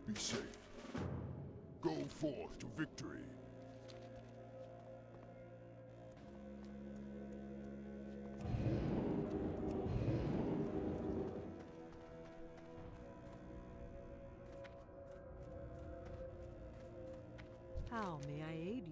Be safe. Go forth to victory. How may I aid